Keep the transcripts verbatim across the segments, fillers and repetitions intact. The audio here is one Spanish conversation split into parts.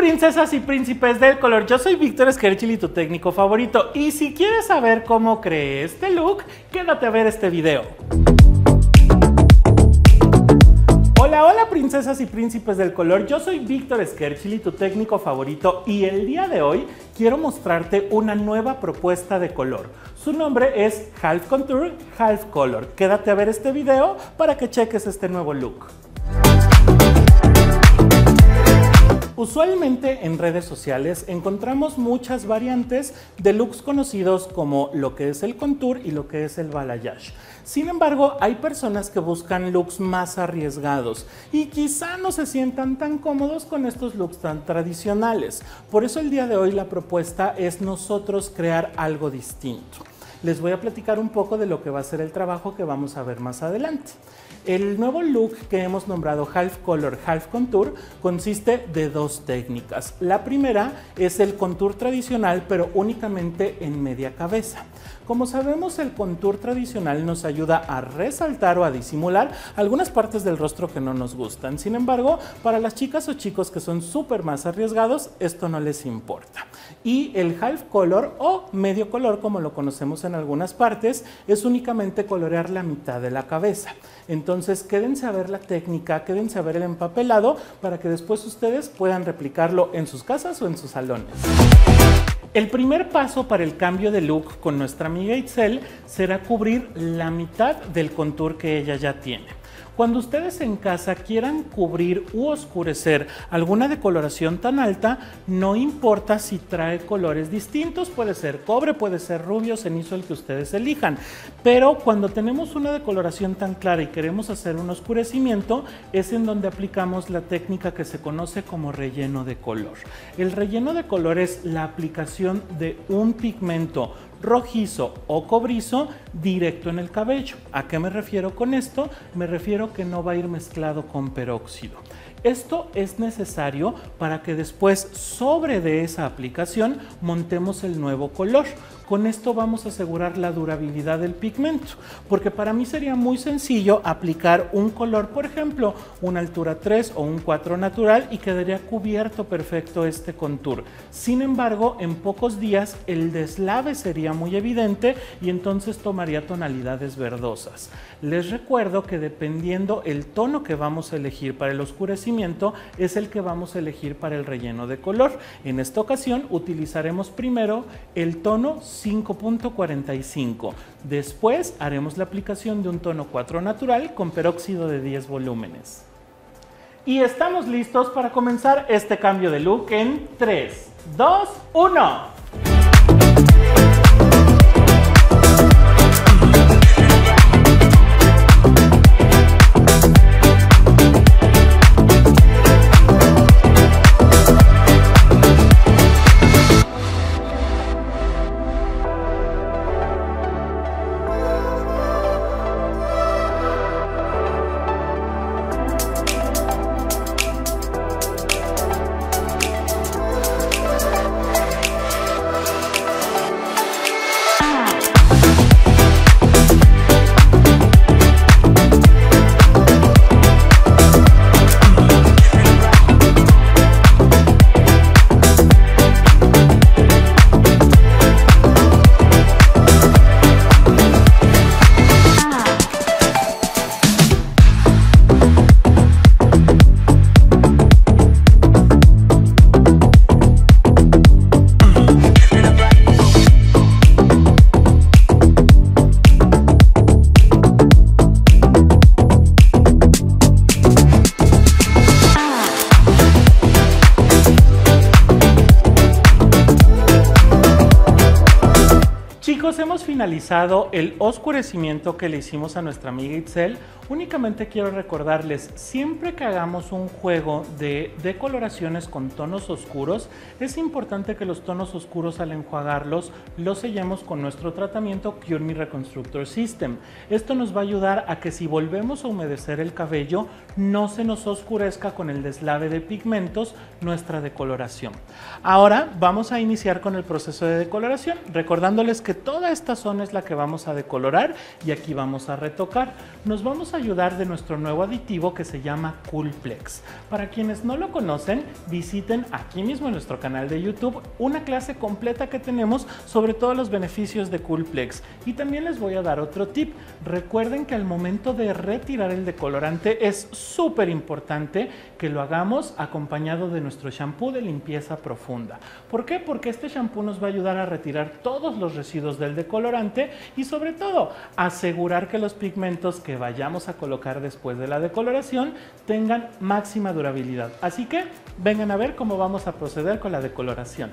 princesas y príncipes del color, yo soy Víctor Esquerchili, tu técnico favorito, y si quieres saber cómo creé este look, quédate a ver este video. Hola, hola princesas y príncipes del color, yo soy Víctor Esquerchili, tu técnico favorito, y el día de hoy quiero mostrarte una nueva propuesta de color. Su nombre es Half Contour, Half Color. Quédate a ver este video para que cheques este nuevo look. Usualmente en redes sociales encontramos muchas variantes de looks conocidos como lo que es el contour y lo que es el balayage. Sin embargo, hay personas que buscan looks más arriesgados y quizá no se sientan tan cómodos con estos looks tan tradicionales. Por eso el día de hoy la propuesta es nosotros crear algo distinto. Les voy a platicar un poco de lo que va a ser el trabajo que vamos a ver más adelante. El nuevo look que hemos nombrado Half Color, Half Contour consiste de dos técnicas. La primera es el contour tradicional, pero únicamente en media cabeza. Como sabemos, el contour tradicional nos ayuda a resaltar o a disimular algunas partes del rostro que no nos gustan. Sin embargo, para las chicas o chicos que son súper más arriesgados, esto no les importa. Y el Half Color o medio color, como lo conocemos en algunas partes, es únicamente colorear la mitad de la cabeza. Entonces, quédense a ver la técnica, quédense a ver el empapelado para que después ustedes puedan replicarlo en sus casas o en sus salones. El primer paso para el cambio de look con nuestra amiga Itzel será cubrir la mitad del contour que ella ya tiene. Cuando ustedes en casa quieran cubrir u oscurecer alguna decoloración tan alta, no importa si trae colores distintos, puede ser cobre, puede ser rubio, cenizo, el que ustedes elijan. Pero cuando tenemos una decoloración tan clara y queremos hacer un oscurecimiento, es en donde aplicamos la técnica que se conoce como relleno de color. El relleno de color es la aplicación de un pigmento rojizo o cobrizo directo en el cabello. ¿A qué me refiero con esto? Me refiero que no va a ir mezclado con peróxido. Esto es necesario para que después sobre de esa aplicación montemos el nuevo color. Con esto vamos a asegurar la durabilidad del pigmento, porque para mí sería muy sencillo aplicar un color, por ejemplo, una altura tres o un cuatro natural y quedaría cubierto perfecto este contour. Sin embargo, en pocos días el deslave sería muy evidente y entonces tomaría tonalidades verdosas. Les recuerdo que dependiendo el tono que vamos a elegir para el oscurecimiento es el que vamos a elegir para el relleno de color. En esta ocasión utilizaremos primero el tono cinco punto cuarenta y cinco. Después haremos la aplicación de un tono cuatro natural con peróxido de diez volúmenes. Y estamos listos para comenzar este cambio de look en tres, dos, uno. Chicos, hemos finalizado el oscurecimiento que le hicimos a nuestra amiga Itzel. Únicamente quiero recordarles, siempre que hagamos un juego de decoloraciones con tonos oscuros, es importante que los tonos oscuros al enjuagarlos los sellemos con nuestro tratamiento Cure Me Reconstructor System. Esto nos va a ayudar a que si volvemos a humedecer el cabello, no se nos oscurezca con el deslave de pigmentos nuestra decoloración. Ahora vamos a iniciar con el proceso de decoloración, recordándoles que toda esta zona es la que vamos a decolorar y aquí vamos a retocar. Nos vamos a ayudar de nuestro nuevo aditivo que se llama Coolplex. Para quienes no lo conocen, visiten aquí mismo en nuestro canal de YouTube una clase completa que tenemos sobre todos los beneficios de Coolplex. Y también les voy a dar otro tip. Recuerden que al momento de retirar el decolorante es súper importante que lo hagamos acompañado de nuestro shampoo de limpieza profunda. ¿Por qué? Porque este shampoo nos va a ayudar a retirar todos los residuos del decolorante y sobre todo asegurar que los pigmentos que vayamos a colocar después de la decoloración tengan máxima durabilidad. Así que vengan a ver cómo vamos a proceder con la decoloración.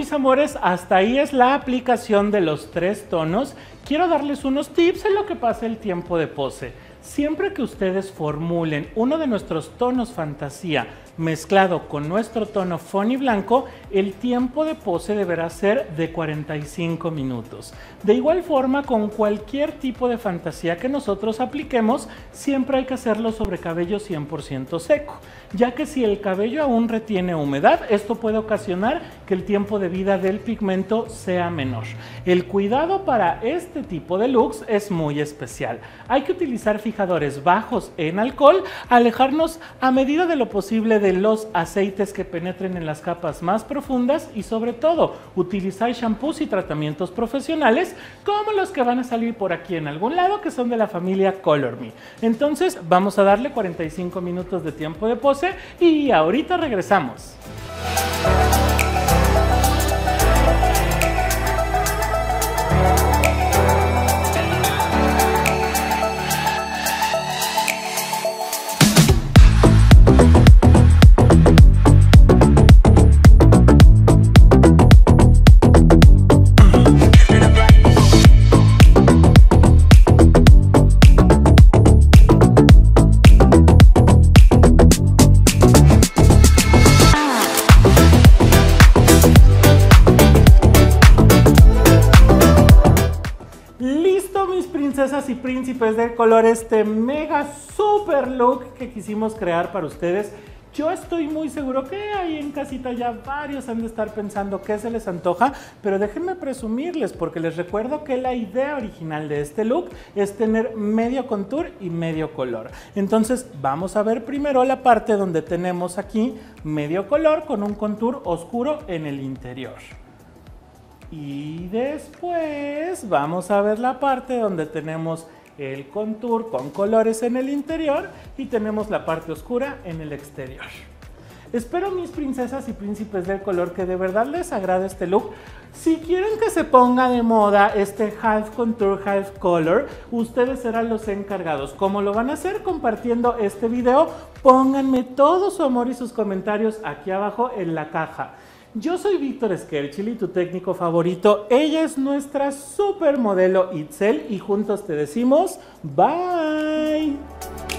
mis amores, hasta ahí es la aplicación de los tres tonos. Quiero darles unos tips en lo que pasa el tiempo de pose. Siempre que ustedes formulen uno de nuestros tonos fantasía mezclado con nuestro tono Funny blanco, el tiempo de pose deberá ser de cuarenta y cinco minutos. De igual forma, con cualquier tipo de fantasía que nosotros apliquemos, siempre hay que hacerlo sobre cabello cien por ciento seco, ya que si el cabello aún retiene humedad, esto puede ocasionar que el tiempo de vida del pigmento sea menor. El cuidado para este tipo de looks es muy especial. Hay que utilizar fijadores bajos en alcohol, alejarnos a medida de lo posible de los aceites que penetren en las capas más profundas y sobre todo utilizar shampoos y tratamientos profesionales como los que van a salir por aquí en algún lado, que son de la familia Color Me. Entonces vamos a darle cuarenta y cinco minutos de tiempo de pose y ahorita regresamos. Princesas y príncipes de color, este mega super look que quisimos crear para ustedes. Yo estoy muy seguro que ahí en casita ya varios han de estar pensando qué se les antoja, pero déjenme presumirles porque les recuerdo que la idea original de este look es tener medio contour y medio color. Entonces vamos a ver primero la parte donde tenemos aquí medio color con un contour oscuro en el interior. Y después vamos a ver la parte donde tenemos el contour con colores en el interior y tenemos la parte oscura en el exterior. Espero, mis princesas y príncipes del color, que de verdad les agrade este look. Si quieren que se ponga de moda este half contour, half color, ustedes serán los encargados. ¿Cómo lo van a hacer? Compartiendo este video. Pónganme todo su amor y sus comentarios aquí abajo en la caja. Yo soy Víctor Scherchili, tu técnico favorito. Ella es nuestra supermodelo Itzel y juntos te decimos bye.